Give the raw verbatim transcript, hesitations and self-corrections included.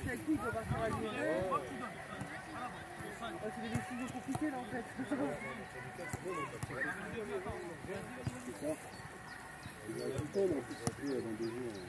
avec qui il doit partir à Lyon. C'est des décisions compliquées là en fait. Il y a un temps, en plus, dans deux jours.